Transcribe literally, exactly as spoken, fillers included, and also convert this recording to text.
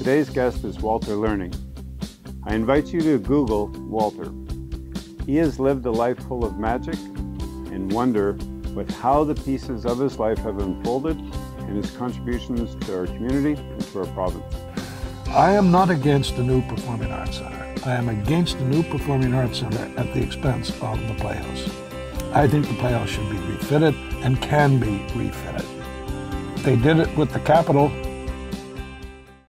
Today's guest is Walter Learning. I invite you to Google Walter. He has lived a life full of magic and wonder with how the pieces of his life have unfolded and his contributions to our community and to our province. I am not against a new performing arts center. I am against a new performing arts center at the expense of the Playhouse. I think the Playhouse should be refitted and can be refitted. They did it with the Capitol